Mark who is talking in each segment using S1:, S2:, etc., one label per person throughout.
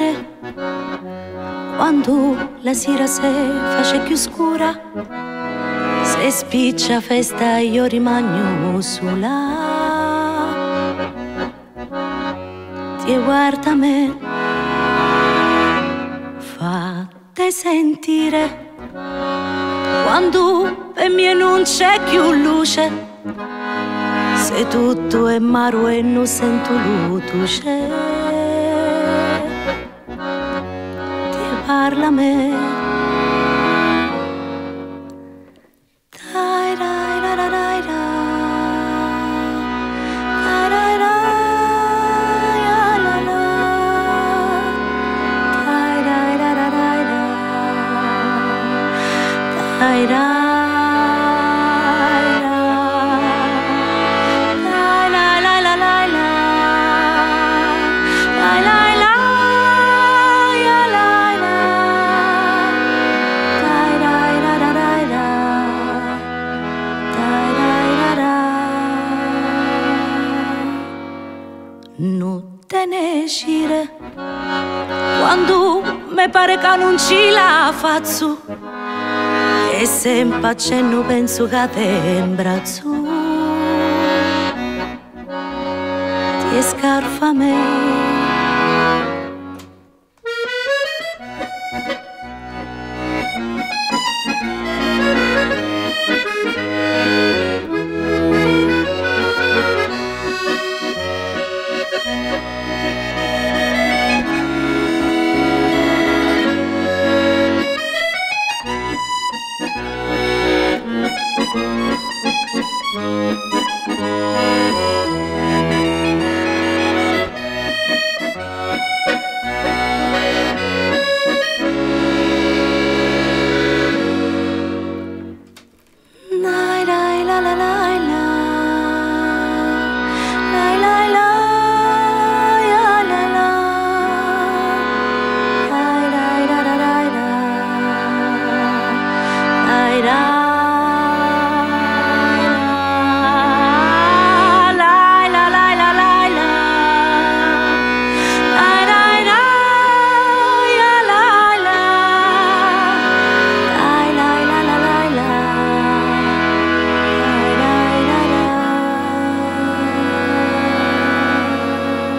S1: mare, quando la sera si face più scura, se spiccia festa io rimango sola. Ti guarda me, fate sentire quando per me non c'è più luce, se tutto è maro e non sento luce. Ti parla a me. Dai, dai, dai, dai, dai, dai. Dai, dai, dai, la, la, la. Dai, dai, dai, dai, dai, dai. Dai, dai. Non te ne uscire quando mi pare che non ci la faccio, e sempre accenno penso che te imbraccio. Ti scarfa a me.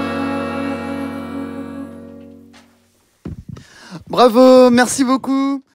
S2: Bravo, merci beaucoup.